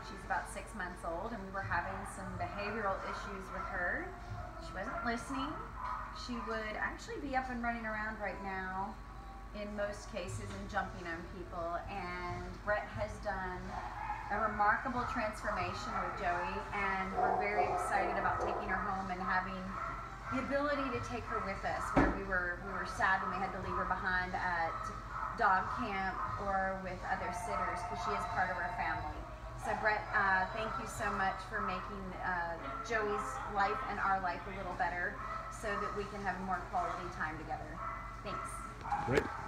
She's about 6 months old, and we were having some behavioral issues with her. She wasn't listening. She would actually be up and running around right now in most cases and jumping on people, and Brett has done a remarkable transformation with Joey, and we're very excited about taking her home and having the ability to take her with us, where we were sad when we had to leave her behind at dog camp or with other sitters, because she is part of our family. So Brett, thank you so much for making Joey's life and our life a little better so that we can have more quality time together. Thanks. Great.